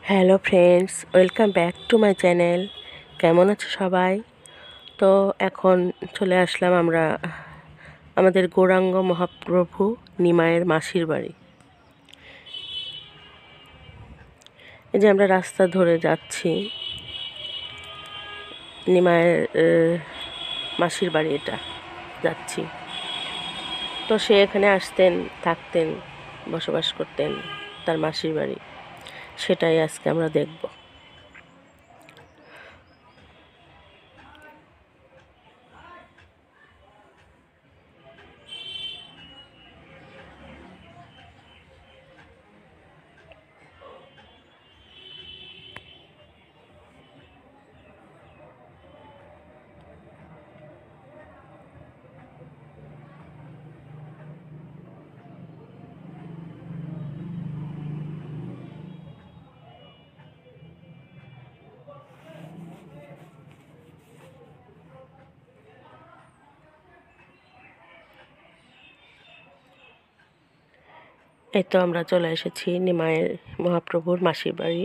Hello friends, welcome back to my channel. কেমন আছো সবাই? তো এখন চলে আসলাম আমরা আমাদের গৌরাঙ্গ মহাপ্রভু নিমাইয়ের মাসির বাড়ি। এই যে আমরা রাস্তা ধরে যাচ্ছি, নিমাইয়ের মাসির বাড়ি এটা যাচ্ছি। তো সে এখানে আসতেন, থাকতেন, বসবাস করতেন, তার মাসির বাড়ি। সেটাই আজকে আমরা দেখব। এই তো আমরা চলে এসেছি নিমাইয়ের মহাপ্রভুর মাসির বাড়ি।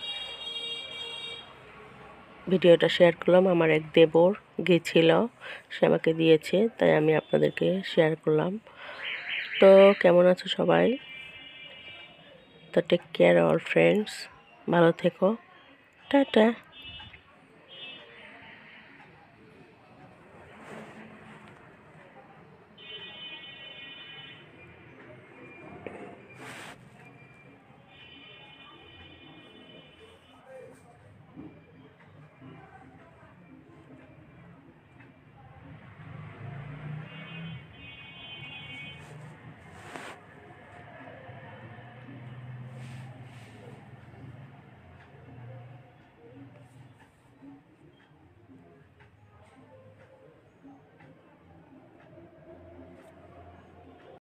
ভিডিওটা শেয়ার করলাম, আমার এক দেবর গেছিল, সে আমাকে দিয়েছে, তাই আমি আপনাদেরকে শেয়ার করলাম। তো কেমন আছো সবাই? তো টেক কেয়ার অল ফ্রেন্ডস, ভালো থেকো, টাটা।